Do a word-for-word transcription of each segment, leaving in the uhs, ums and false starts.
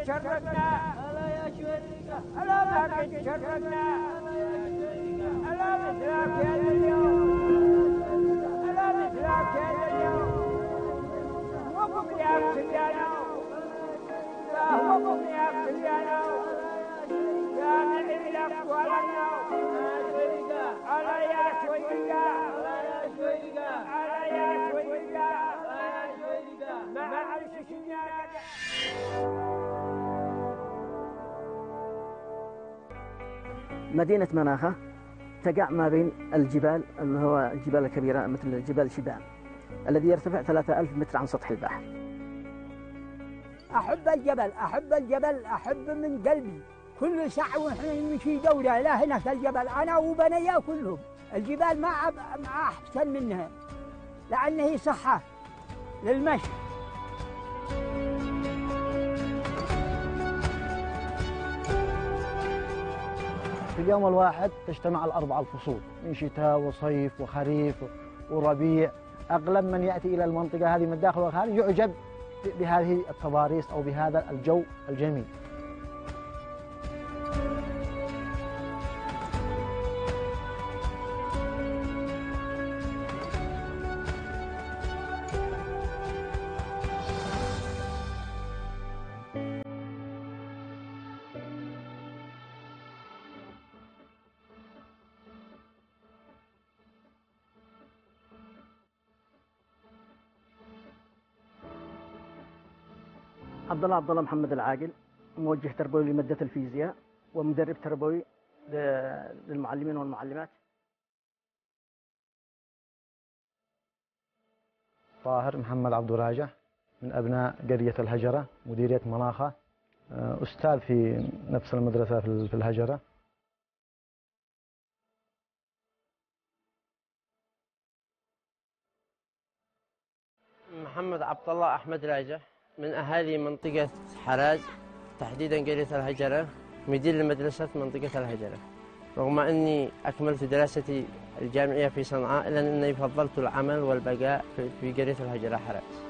تشرقنا ألا يا شويقة ألا ما قد تشرقنا ألا مثلك يا اليوم ألا مثلك يا اليوم وقف يا كليانو وقف يا كليانو يا نعم لك ولنا ألا يا شويقة ألا يا شويقة ألا يا شويقة ألا يا شويقة ما أعرف شنو. مدينة مناخة تقع ما بين الجبال اللي هو الجبال الكبيرة مثل جبال شبان الذي يرتفع ثلاثة آلاف متر عن سطح البحر. أحب الجبل أحب الجبل أحب من قلبي. كل ساعة ونحن نمشي دورة إلى هنا في الجبل أنا وبنيا كلهم. الجبال ما ما أحسن منها لأن هي صحة للمشي. في اليوم الواحد تجتمع الأربع الفصول من شتاء وصيف وخريف وربيع. أغلب من يأتي إلى المنطقة هذه من الداخل والخارج يعجب بهذه التضاريس أو بهذا الجو الجميل. عبد الله عبد الله محمد العاقل، موجه تربوي لمادة الفيزياء ومدرب تربوي للمعلمين والمعلمات. طاهر محمد عبد الراجح من أبناء قرية الهجرة مديرية مناخة، أستاذ في نفس المدرسة في الهجرة. محمد عبد الله أحمد راجح من أهالي منطقة حراز تحديدا قرية الهجرة، مدير لمدرسة منطقة الهجرة. رغم أني أكملت دراستي الجامعية في صنعاء إلا أني فضلت العمل والبقاء في قرية الهجرة حراز.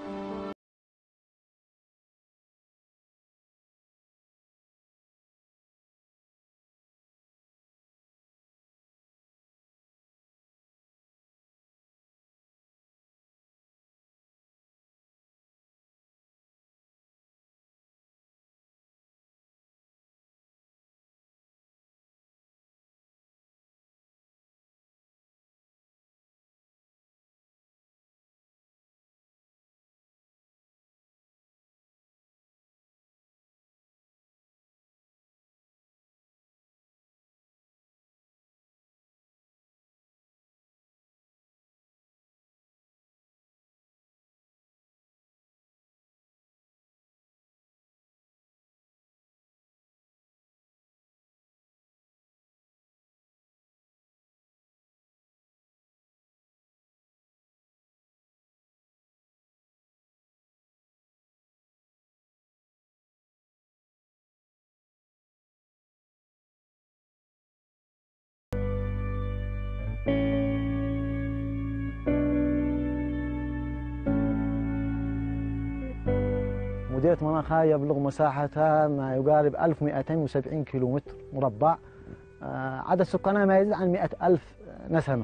مديرية مناخة يبلغ مساحتها ما يقارب ألف ومئتين وسبعين كيلومتر مربع، عدد سكانها ما يزيد عن مئة ألف نسمة.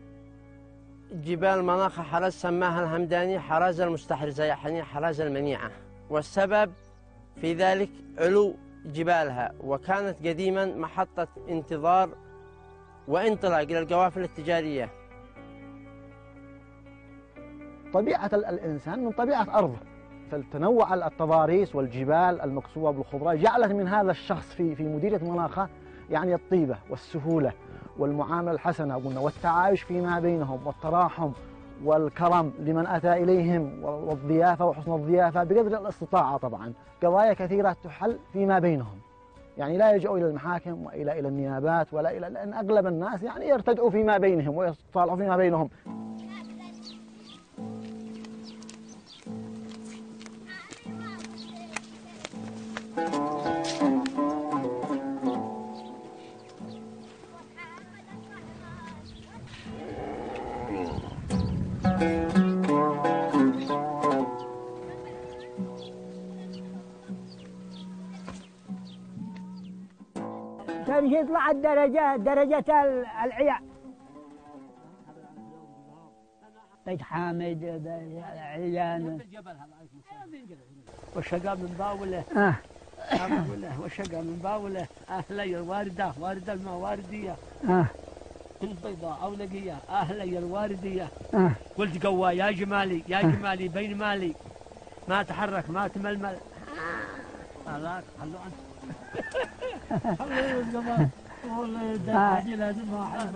جبال مناخة حراز سماها الهمداني حراز المستحرزة، يعني حراز المنيعة، والسبب في ذلك علو جبالها، وكانت قديما محطة انتظار وانطلاق للقوافل التجارية. طبيعة الإنسان من طبيعة أرضه، فالتنوع التضاريس والجبال المكسوة بالخضراء جعلت من هذا الشخص في في مديرية مناخة يعني الطيبة والسهولة والمعاملة الحسنة قلنا، والتعايش فيما بينهم والتراحم والكرم لمن أتى إليهم والضيافة وحسن الضيافة بقدر الاستطاعة. طبعا قضايا كثيرة تحل فيما بينهم، يعني لا يلجأوا إلى المحاكم وإلى إلى النيابات ولا إلى، لأن أغلب الناس يعني يرتدعوا فيما بينهم ويتصالحوا فيما بينهم. كان يطلع الدرجة درجة العيا. بيت حامد عيان والشقا من باوله آه. باوله والشقا من باوله أهلي الواردة واردة المواردية آه. البيضاء أو نقية أهلي الواردية. آه. قلت قوا يا جمالي يا جمالي بين مالي ما تحرك ما تململ. هذاك خلوا أنت والله والله ده لازم واحد.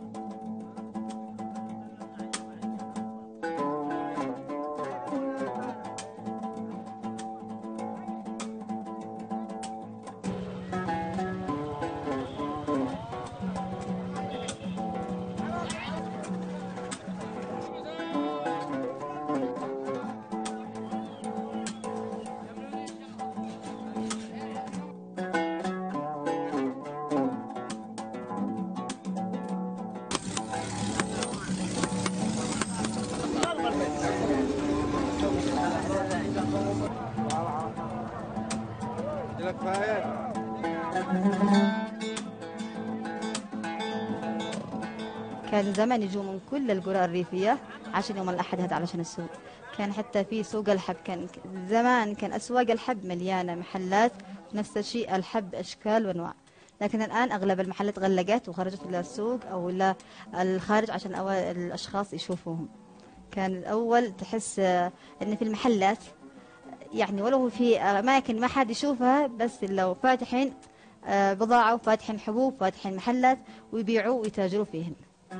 كان زمان يجوا من كل القرى الريفية عشان يوم الأحد هذا علشان السوق. كان حتى في سوق الحب، كان زمان كان أسواق الحب مليانة محلات نفس الشيء، الحب أشكال وأنواع. لكن الآن أغلب المحلات غلقت وخرجت إلى السوق أو إلى الخارج عشان الأشخاص يشوفوهم. كان الأول تحس إن في المحلات يعني ولو في أماكن ما حد يشوفها، بس لو فاتحين بضاعة وفاتحين حبوب فاتحين محلات ويبيعوا ويتاجروا فيهن.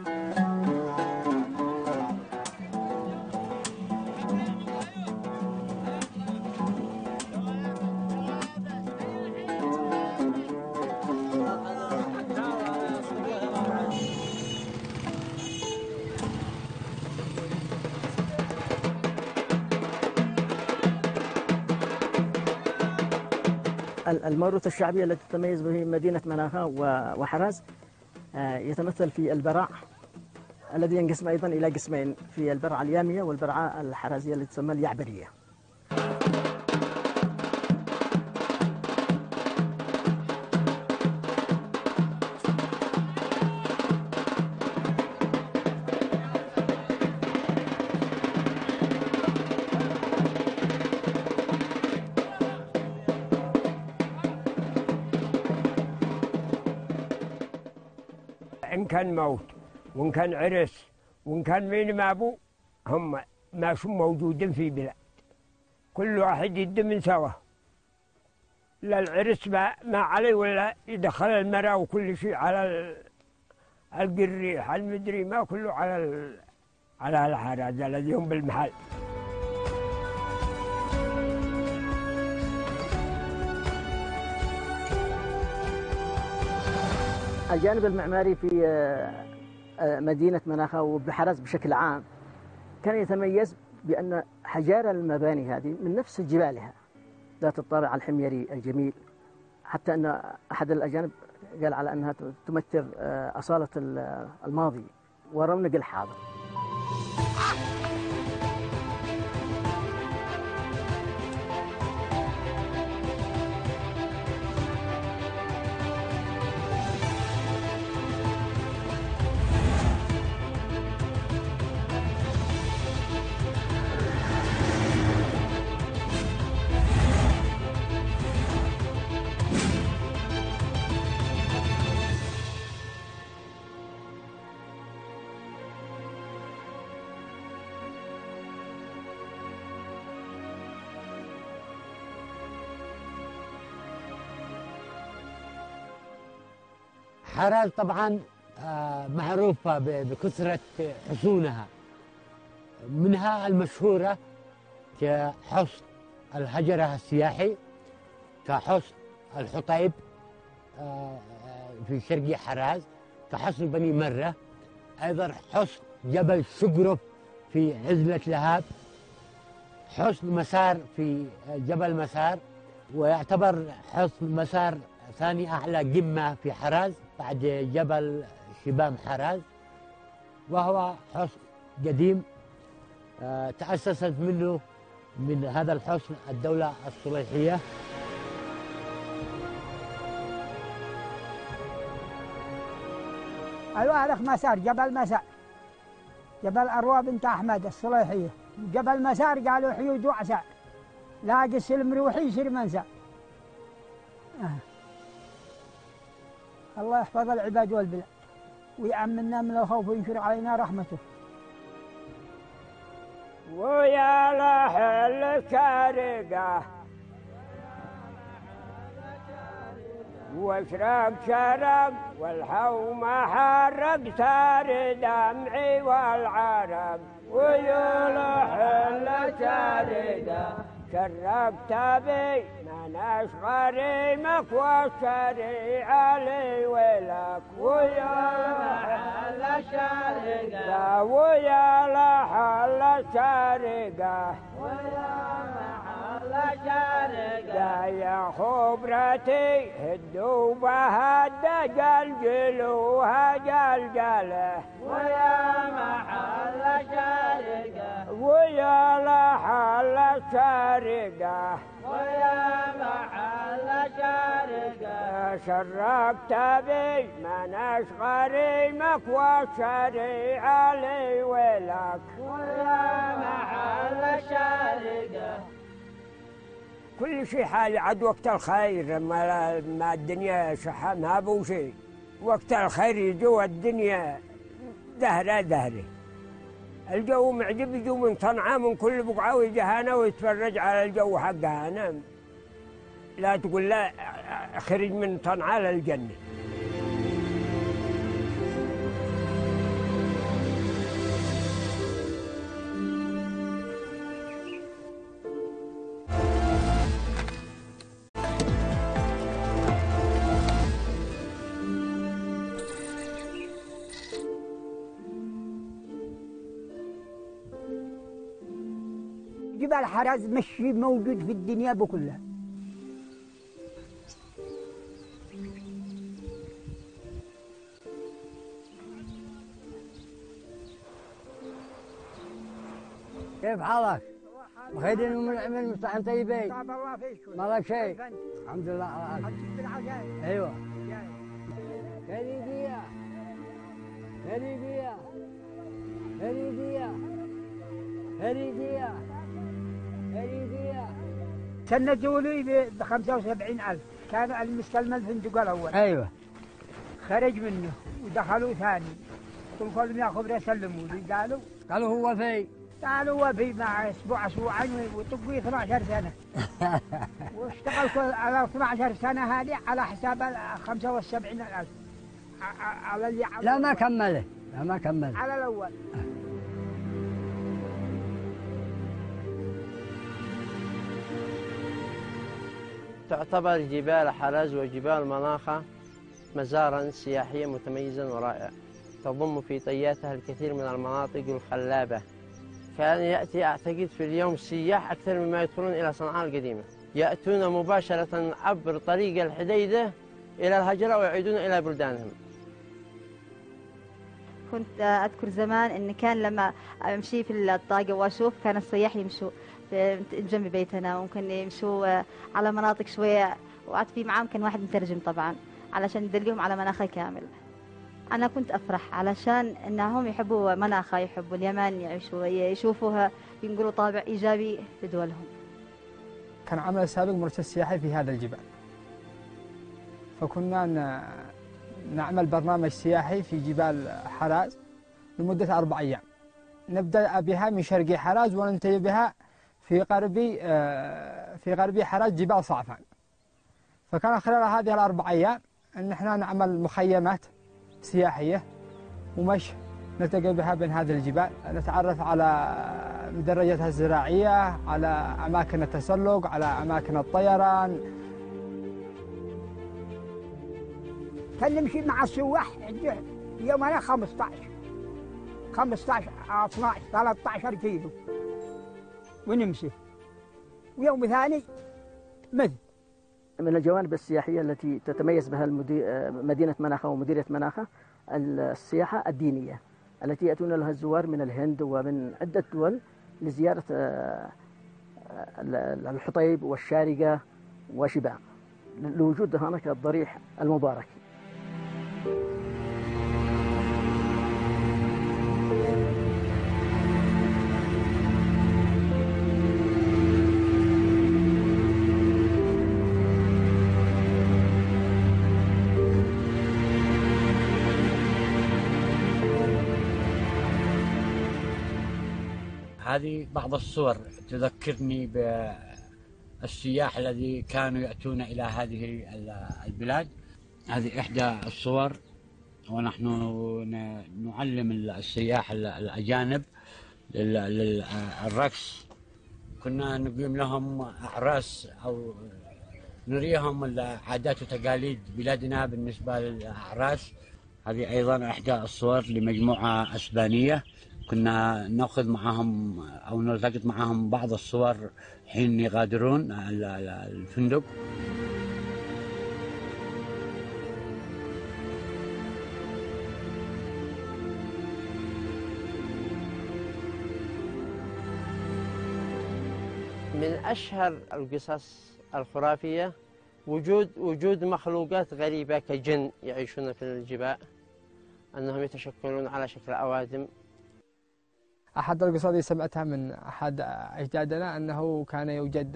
الموروث الشعبي التي تتميز به مدينة مناخا وحراز يتمثل في البراع الذي ينقسم أيضا إلى قسمين، في البرعة اليامية والبرعة الحرازية التي تسمى اليعبرية. إن كان موت وإن كان عرس وإن كان مين ما أبو هم ما شو موجودين في بلاد، كل واحد يدمن سوا. لا العرس ما, ما عليه ولا يدخل المرأة وكل شيء على القريح المدري ما كله على على الحراج الذي هم بالمحل. الجانب المعماري في مدينة مناخا وبحرز بشكل عام كان يتميز بأن حجار المباني هذه من نفس جبالها ذات الطابع الحميري الجميل، حتى أن أحد الأجانب قال على أنها تمثل أصالة الماضي ورونق الحاضر. حراز طبعا معروفة بكثرة حصونها، منها المشهورة كحصن الهجرة السياحي، كحصن الحطيب في شرقي حراز، كحصن بني مرة، أيضا حصن جبل شقرف في عزلة لهاب، حصن مسار في جبل مسار، ويعتبر حصن مسار ثاني أعلى قمة في حراز بعد جبل شبام حراز، وهو حصن قديم تأسست منه من هذا الحصن الدولة الصليحية. الوالخ مسار جبل مسار جبل أروى بنت أحمد الصليحية جبل مسار قالوا حيود وعسى لاقي السلم روحي يصير منسى آه. الله يحفظ العباد والبلاد ويأمننا من الخوف وينشر علينا رحمته. ويا لحل شارقة واشرق شرق والحوم حرق سار دمعي والعرق ويا لحل شارقة شرقت بي من أشغريمك والشريعة لي ولك ويا لحل شارقة ويا لحل شارقة ويا لحل شارقة يا خبرتي هدوا بهد جلجلوها جلجله ويا محل شارقة ويا لحل شارقة ويا محل شارقة شرقت بي من أشغريمك والشريعة لي ولك ويا محل شارقة. كل شيء حال عد وقت الخير ما, ما الدنيا شحمها بو شيء وقت الخير يجو الدنيا دهرة دهرة الجو معجب يجو من صنعاء من كل بقعة ويجهانا ويتفرج على الجو حقها. أنا لا تقول لا خرج من صنعاء للجنة. جبال حرز مشي موجود في الدنيا بكلها. كيف حالك؟ بخير من مستحيل طيبين؟ طاب الله فيك. ما لك شيء؟ الحمد لله على العافية. ايوه. هريدية هريدية هريدية هريدية هريدية. سندوا لي ب خمسة وسبعين ألف كان المستلم الفندق الأول. ايوه. خرج منه ودخلوا ثاني كل كل يا خبره سلموا لي قالوا قالوا هو في قالوا هو في مع اسبوع اسبوعين وطقوا اثني عشر سنه واشتغل كل على اثني عشر سنه هذه على حساب ال خمسة وسبعين ألف على اللي لا ما كمله لا ما كمله على الأول. تعتبر جبال حرز وجبال مناخة مزارا سياحيا متميزا ورائعا تضم في طياتها الكثير من المناطق الخلابة. كان يأتي أعتقد في اليوم سياح أكثر مما يدخلون إلى صنعاء القديمة، يأتون مباشرة عبر طريق الحديدة إلى الهجرة ويعيدون إلى بلدانهم. كنت أذكر زمان إن كان لما أمشي في الطاقة وأشوف كان السياح يمشوا جنب بيتنا وممكن يمشوا على مناطق شوية وقعدت في معاهم كان واحد مترجم طبعا علشان ندلهم على مناخة كامل. أنا كنت أفرح علشان إنهم يحبوا مناخة يحبوا اليمن يعيشوا يشوفوها ينقلوا طابع إيجابي لدولهم. كان عمل سابق مرشد سياحي في هذا الجبال فكنا نعمل برنامج سياحي في جبال حراز لمدة أربع أيام نبدأ بها من شرقي حراز وننتهي بها في غربي في غربي حراز جبال صعفان. فكان خلال هذه الأربع أيام أن احنا نعمل مخيمات سياحية ومشي نلتقي بها بين هذه الجبال نتعرف على مدرجاتها الزراعية على أماكن التسلق على أماكن الطيران. كان نمشي مع السواح يومنا خمسة عشر خمسة عشر اثني عشر ثلاثة عشر كيلو ونمشي ويوم ثاني مثل. من الجوانب السياحية التي تتميز بها مدينة مناخة ومديرية مناخة السياحة الدينية التي يأتون لها الزوار من الهند ومن عدة دول لزيارة الحطيب والشارقة وشباق لوجود هناك الضريح المبارك. هذه بعض الصور تذكرني بالسياح الذي كانوا يأتون إلى هذه البلاد. هذه إحدى الصور، ونحن نعلم السياح الأجانب للرقص. كنا نقيم لهم أعراس أو نريهم العادات وتقاليد بلادنا بالنسبة للأعراس. هذه أيضا إحدى الصور لمجموعة أسبانية، كنا نأخذ معهم أو نلتقط معهم بعض الصور حين يغادرون الفندق. من أشهر القصص الخرافية وجود وجود مخلوقات غريبة كجن يعيشون في الجبال، أنهم يتشكلون على شكل أوادم. أحد القصص اللي سمعتها من أحد أجدادنا أنه كان يوجد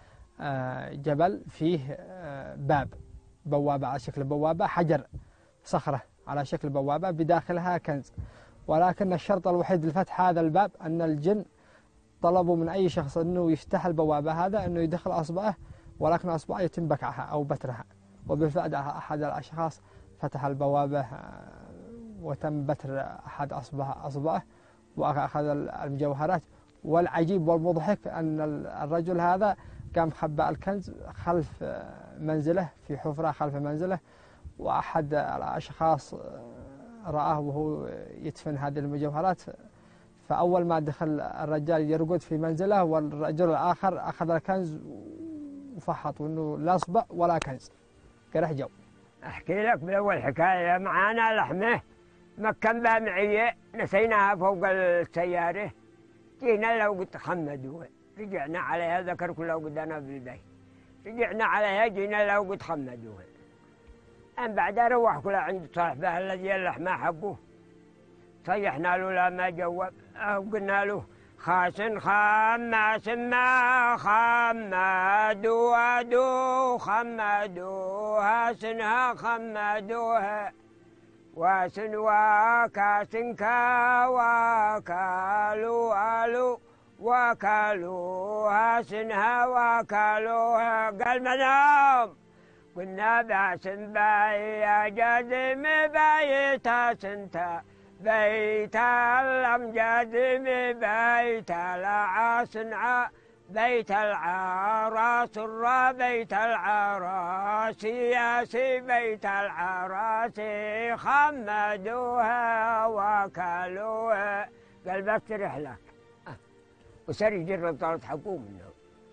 جبل فيه باب، بوابة على شكل بوابة، حجر صخرة على شكل بوابة بداخلها كنز، ولكن الشرط الوحيد لفتح هذا الباب أن الجن طلبوا من أي شخص أنه يفتح البوابة هذا أنه يدخل أصبعه، ولكن أصبعه يتم بكعها أو بترها. وبالفعل أحد الأشخاص فتح البوابة وتم بتر أحد أصبعه أصبعه وأخذ المجوهرات. والعجيب والمضحك أن الرجل هذا قام خبأ الكنز خلف منزله، في حفرة خلف منزله، وأحد الأشخاص رآه وهو يدفن هذه المجوهرات. فأول ما دخل الرجال يرقد في منزله، والرجل الآخر أخذ الكنز وفحط، وأنه لا أصبع ولا كنز، قرح جو. أحكي لك بالأول حكاية. معانا لحمة مكان بها معية نسيناها فوق السيارة، جينا لو قلت خمدوها، رجعنا عليها ذكر كله قدنا بالبيت، رجعنا عليها جينا لو قلت خمدوها. أن بعدها روح كلها عند صاحبها الذي اللحمة حقه، صيحنا له لا ما جواب، وقلنا له خاسن خماس ما خمدوها دو خمدوها سنها خمدوها واسن وكاسن كا وكالوا ألو وكالوها سنها وكالوها. قال منام قلنا باسن باي جازم بايتا سنتا بيت الأمجاد بيت العاصنع بيت العراس الرا بيت العراس ياسي بيت العراس خمدوها وكلوها. قال بستريح لك وصار يجر طالت حقوق منه.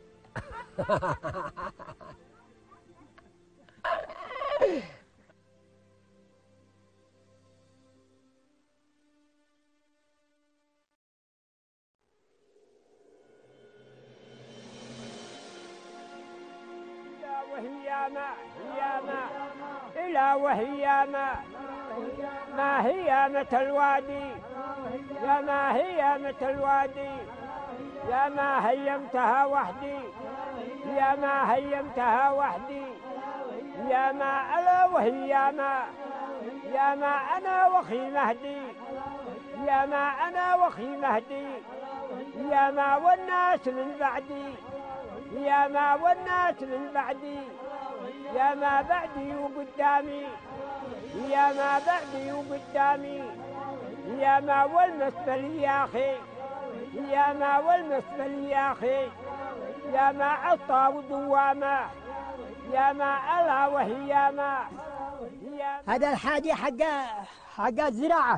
وهي ما هي ما إلا وهي ما ما هي مثل الوادي يا ما هي مثل الوادي يا ما هيمتها وحدي يا ما هيمتها وحدي يا ما ألا وهي ما يا ما أنا وخي مهدي يا ما أنا وخي مهدي يا ما والناس من بعدي يا ما والناس من بعدي يا ما بعدي وقدامي يا ما بعدي وقدامي يا ما والمسبل يا أخي يا ما والمسبل يا أخي يا ما عطا ودوامة يا ما ألا وهي ما. هذا الحادي حق حق الزراعة.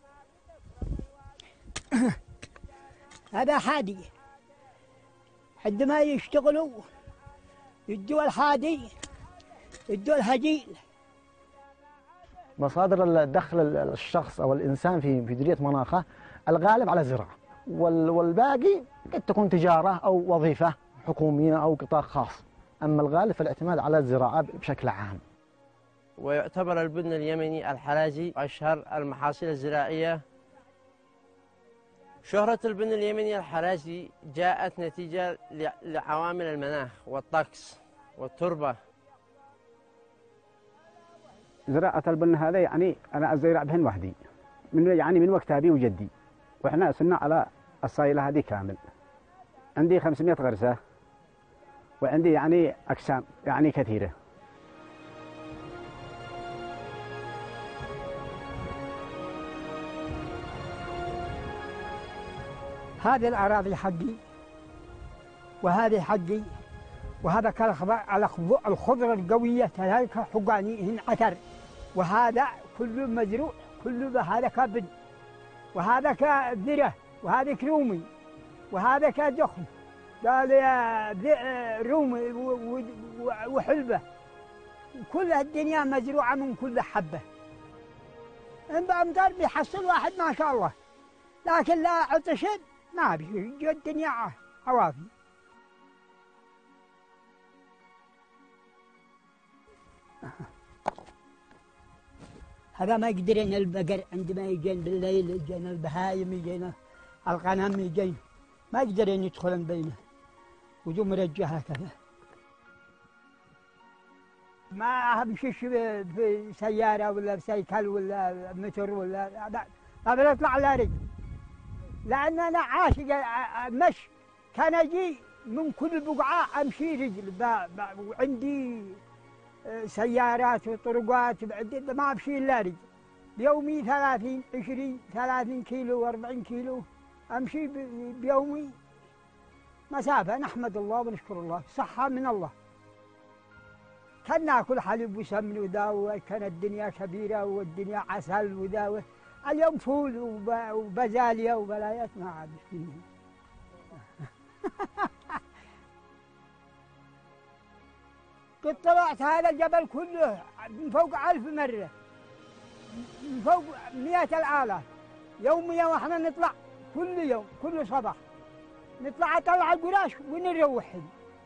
هذا حادي عندما يشتغلوا يدوا الحادي يدوا الهجيل. مصادر الدخل الشخص أو الإنسان في مديرية مناخة الغالب على الزراعة، والباقي قد تكون تجارة أو وظيفة حكومية أو قطاع خاص، أما الغالب فالاعتماد على الزراعة بشكل عام. ويعتبر البن اليمني الحرازي أشهر المحاصيل الزراعية. شهرة البن اليمني الحرازي جاءت نتيجة لعوامل المناخ والطقس والتربة. زراعة البن هذا يعني أنا أزرع بهن وحدي من يعني من وقت أبي وجدي، وإحنا صرنا على الصايلة هذه كامل. عندي خمسمائة غرزة وعندي يعني أقسام يعني كثيرة. هذه الأراضي حقي وهذه حقي، وهذا الخضرة القوية هذيك حقاني هن عتر، وهذا كله مزروع كله، هذا كبد وهذا كذرة وهذا كرومي وهذا كدخن قال يا رومي وحلبة، وكل الدنيا مزروعة من كل حبة. بأمطار بيحصل واحد ما شاء الله، لكن لا عطشت ما بيجي الدنيا عوافي. هذا ما يقدرين البقر عندما يجين بالليل، يجين البهايم، يجين الغنم، يجين ما يقدرين يدخلن بينه، وجو مرجع هكذا. ما امشيش في سياره ولا بسيكل ولا متر ولا ما بنطلع على رجل، لان انا عاشق المشي. كان اجي من كل بقعه امشي رجل، وعندي سيارات وطرقات ما امشي الا رجل. بيومي ثلاثين عشرين ثلاثين كيلو وأربعين كيلو امشي بيومي مسافه. نحمد الله ونشكر الله، صحه من الله. كان ناكل حليب وسمن وذا، كان الدنيا كبيره والدنيا عسل وذا. اليوم فول وبزاليه وبلايات ما عاد فيه. قد طلعت هذا الجبل كله من فوق ألف مرة، من فوق مئة الآلاف يوميا، واحنا نطلع كل يوم كل صباح نطلع نطلع القراش ونروحهم.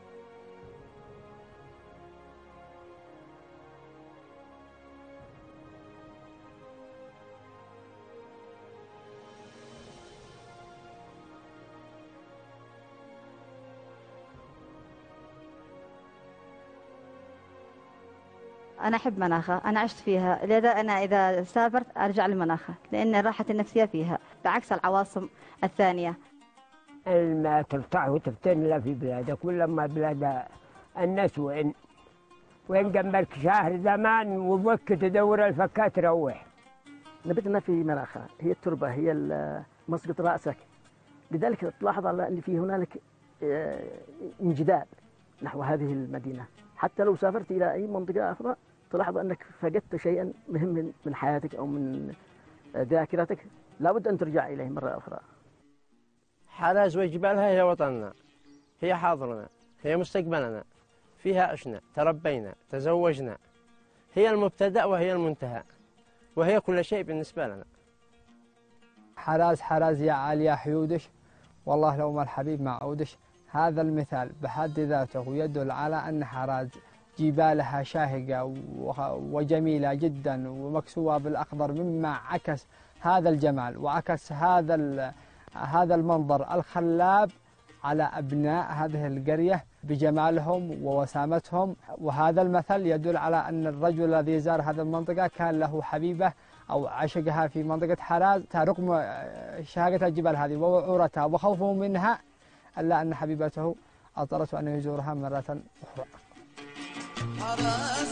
أنا أحب مناخة، أنا عشت فيها، لذا أنا إذا سافرت أرجع لمناخة لأن الراحة النفسية فيها بعكس العواصم الثانية. ما ترتاح وتفتن لا في بلادك ولا ما بلاد الناس. وين وين جنبك شهر زمان وبك تدور الفكات تروح. نبتنا في مناخة هي التربة، هي مسقط رأسك، لذلك تلاحظ على أن في هنالك انجذاب نحو هذه المدينة. حتى لو سافرت إلى أي منطقة أخرى تلاحظ أنك فقدت شيئا مهم من حياتك أو من ذاكرتك، لابد أن ترجع إليه مرة أخرى. حراز وجبالها هي وطننا، هي حاضرنا، هي مستقبلنا، فيها عشنا، تربينا، تزوجنا، هي المبتدأ وهي المنتهى، وهي كل شيء بالنسبة لنا. حراز حراز يا عالية حيودش، والله لو ما الحبيب ما عودش. هذا المثال بحد ذاته يدل على أن حراز جبالها شاهقة وجميلة جدا ومكسوة بالأخضر، مما عكس هذا الجمال وعكس هذا هذا المنظر الخلاب على أبناء هذه القرية بجمالهم ووسامتهم. وهذا المثل يدل على أن الرجل الذي زار هذه المنطقة كان له حبيبة أو عشقها في منطقة حراز، رغم شهاقة الجبال هذه ووعورتها وخوفه منها، إلا أن حبيبته أضطرته أن يزورها مرة أخرى.